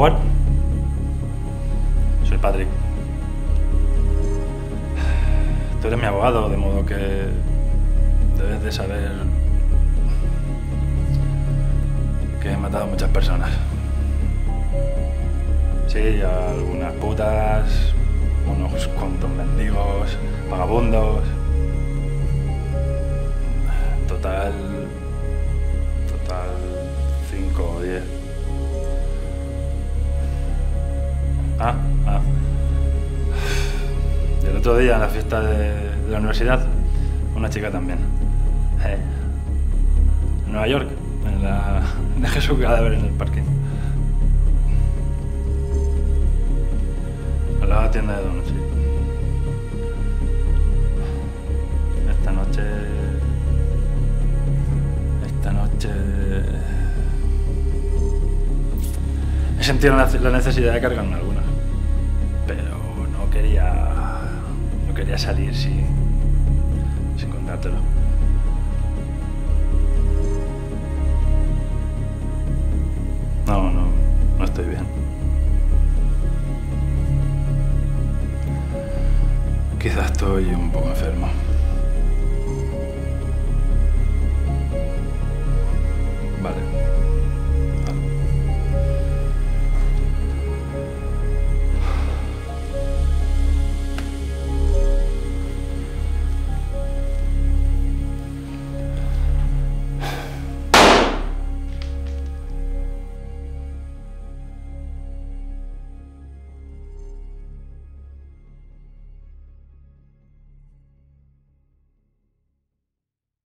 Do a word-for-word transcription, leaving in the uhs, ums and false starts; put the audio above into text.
jugar? Soy Patrick. Tú eres mi abogado, de modo que debes de saber que he matado a muchas personas. Sí, a algunas putas, unos cuantos mendigos, vagabundos. Total... Total... cinco o diez. Ah, ah. Y el otro día en la fiesta de, de la universidad, una chica también. Eh, en Nueva York, en la... dejé su cadáver en el parking. En la tienda de donuts, sí. Esta noche... Esta noche... He sentido la necesidad de cargarme algunas. Pero no quería... No quería salir sin... sin contártelo. No, no... no estoy bien. Quizás estoy un poco enfermo.